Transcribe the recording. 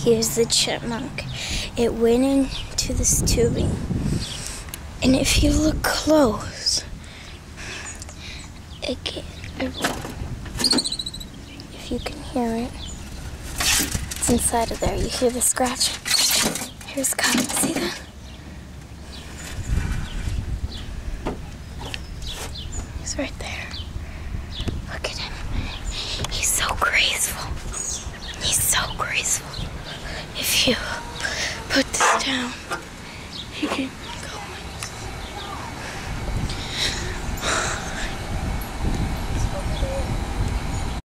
Here's the chipmunk. It went into this tubing, and if you look close, if you can hear it, it's inside of there. You hear the scratch? Here's Cotton. See that? He's right there. Look at him. He's so graceful. He's so graceful. If you put this down, you can